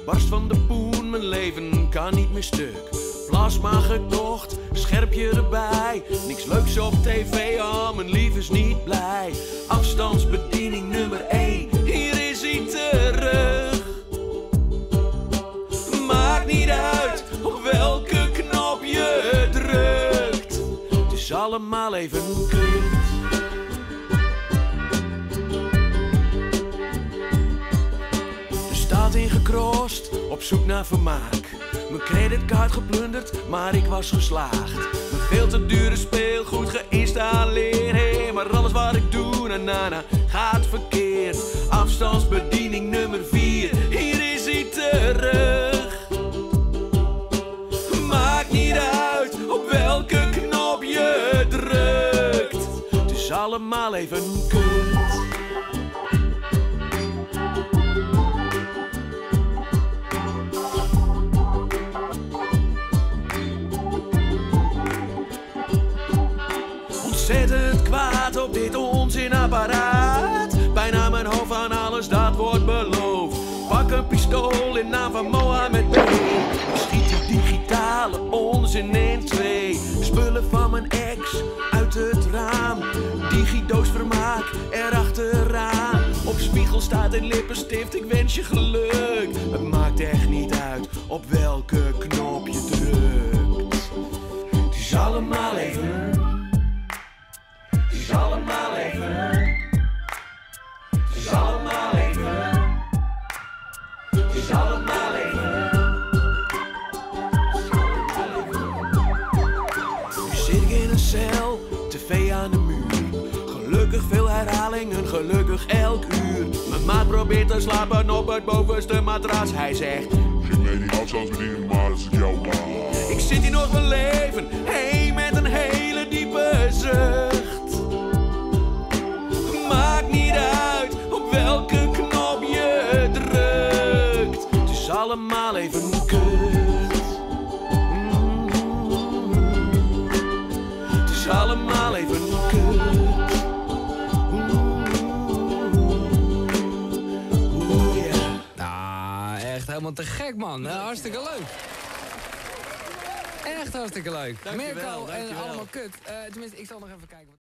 barst van de poen, mijn leven kan niet meer stuk. Plasma gekocht, scherpje erbij. Niks leuks op tv, oh mijn lief is niet blij. Afstandsbediening nummer 1, hier is hij terug. Maakt niet uit op welke knop je drukt. Het is allemaal even kut. De stad ingekrost, op zoek naar vermaak. Mijn creditcard geplunderd, maar ik was geslaagd. Mijn veel te dure speelgoed geïnstalleerd. Hey, maar alles wat ik doe, na gaat verkeerd. Afstandsbediening nummer 4, hier is hij terug. Maakt niet uit op welke knop je drukt. Het is allemaal even kut. Ontzettend kwaad op dit onzinapparaat. Bijna mijn hoofd van alles dat wordt beloofd. Pak een pistool in naam van Mohammed B. Schiet die digitale onzin in 2. Spullen van mijn ex uit het raam. Digidoos vermaak erachteraan. Op spiegel staat een lippenstift, ik wens je geluk. Het maakt echt niet uit op welke knop je drukt. Het is allemaal even. Het is allemaal even. Het is allemaal even. Het is allemaal even. Nu zit ik in een cel, tv aan de muur. Gelukkig veel herhalingen, gelukkig elk uur. Mijn maat probeert te slapen op het bovenste matras. Hij zegt: geef mij die afstandsbediening maar als ik jou baan. ik zit hier nog mijn leven, hey, met een hele diepe zucht. Maakt niet uit op welke knop je drukt. Het is allemaal even kut. Het is allemaal even kut. Nou, echt helemaal te gek, man. Hartstikke leuk. Echt hartstikke leuk. Dankjewel, Mirko en dankjewel. allemaal kut. Tenminste, ik zal nog even kijken.